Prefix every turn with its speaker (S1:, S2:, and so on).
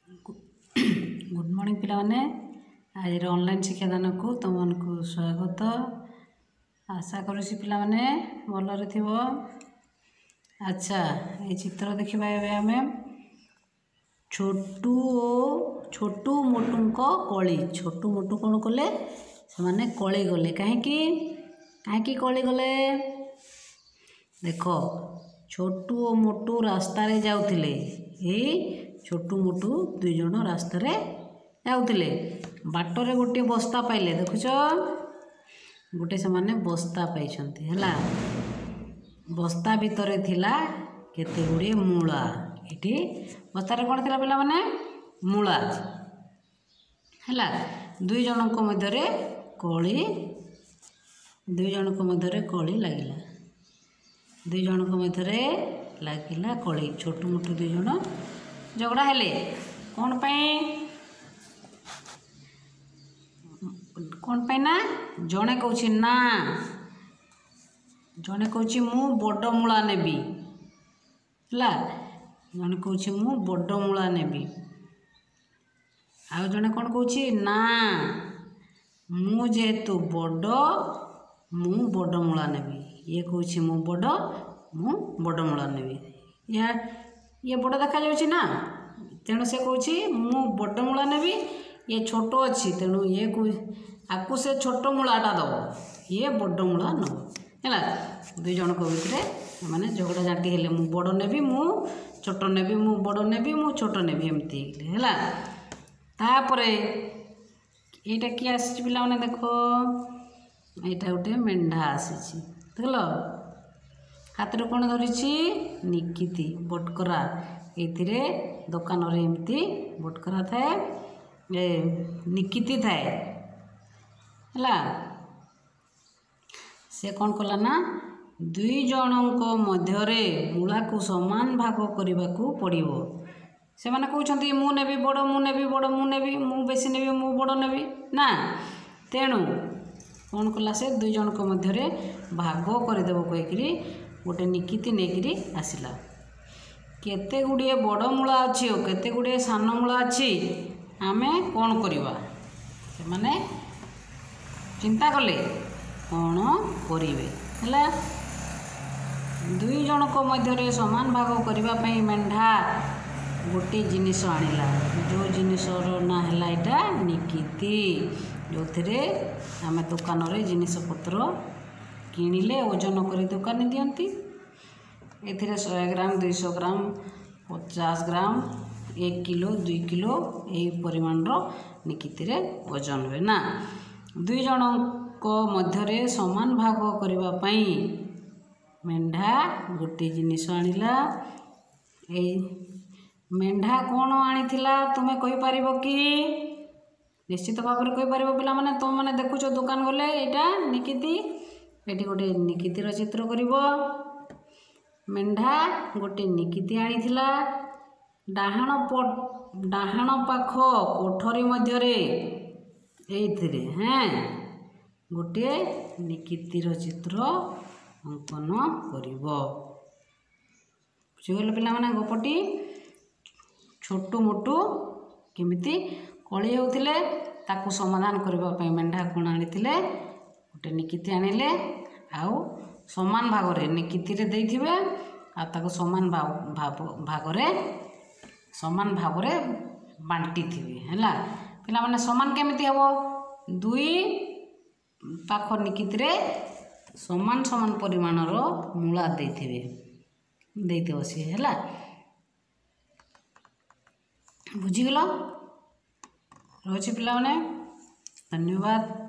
S1: Good morning पिलाने आज online शिक्षादान को तुमको स्वागत। आशा करुँची पिलाने भलरे थी। अच्छा ये चित्र देखा आम छोटू मोटू कली। छोटू मोटू कौन कले से कली गले कहीं कली गले देख छोटू और मोटू रास्ता रे जाउथिले। छोटू मोटू दुई जन रास्ता रे जाउथिले। बाटरे गोटे बस्ता पाइले देखुच गोटे से माने बस्ता पाइछंती हैला। बस्ता भितरे थिला केते गुड़े मूला। एठी बस्तारे कौन थिला पिला माने मूला हैला। दुई जनक मध्यरे कली लागिला। दुई जनक मध्यरे लागिला कली। छोटू मोटू दुई जन झगड़ा हेले कौन पाई ना जड़े कौची ना जड़े कौची मु बड़ मूला नेबी है। जड़े कौची मु बड़ मूला नेबी आ जड़े कौन कौची ना मु जेहेतु बड़ मु बड़ मूला नेबी। ये कौची मु बड़ मूला नेबी। ये बड़ देखा जाउची ना तेणु से कौची मु बड़ मूला नेबी। ये छोट अच्छी तेणु ये आकु से छोट मूलाटा दब ये बड़ मूला नब है। दुई जन भितर माने झगड़ा झाटी हेले मु बड़ नेबी मु छोट नेबी मु बड़ नेबी मु छोट नेबी एमती है। तापर एटा किए आसी पिला माने देख एटा गोटे मेंढा आसी देख हाथ में कौन धरी निकिति बटकरा। ये दुकान रे एमती बटकरा थाए निकिति थाए है। से कौन कला ना दुई जनक मध्यरे मूला को समान भाग करने को पड़ो। से माने कहते मु नेबी बड़ मु नेबी बड़ मु नेबी मु बेसी नेबी मु बड़ नेबी ना। तेणु कौन कला से दुई जनक मध्यरे भाग करदेव कहीकि गोटे निकिति नेकरी आसिला। केते गुड़िए बड़ मूला अच्छी और केते गुड़िए सान मूला अच्छी आमे कौन करवा से माने चिंता कले कौन करिवे हैला। दुई जनक मध्यरे समान भाग करने मेंढा गोटे जिनिस आनिला। जो जिनिसर ना हैला एटा निकिति जो थे आमे दुकान रे जिनिस पत्र किणिले ओजन कर दुकानी दियंती। एथिरे 100 ग्राम 200 ग्राम 50 ग्राम 1 किलो 2 किलो यही परिमाण निकिति रे ओजन हुए ना। दुई जनक मध्यरे समान भाग करबा पई मेंढा गोटे जिनिस आनिला। ए मेंढा कौन आनिथिला तुमे कहि परिबो कि? निश्चित भाव में कहि परिबो पिला माने तुम माने देखुछ दुकान गले एटा निकिति एटी गोटे निकितिर चित्र करिबो। मेंढा गोटे निकिति आनिथिला। डाहाण पाख कोठरी मध्यरे एइथिरे गोटे निकितिर चित्र अंकन करिबो। बुझिगले पिला माने गपटी छोटू मोटू केमिति कली होउथिले ताकू समाधान करबा पई मेंढा कोन आनिथिले गोटे निकिति आनिले आउ समान भाग रे निकिति रे देइथिबे आ ताकू समान भाग रे बांटी थिबे हैला। पिला माने समान केमिति हबो दुई पाख निकिति रे समान समान परिमाण रो मूला देइथिबे सी हैला। बुझिगलो रोची पिला माने धन्यवाद।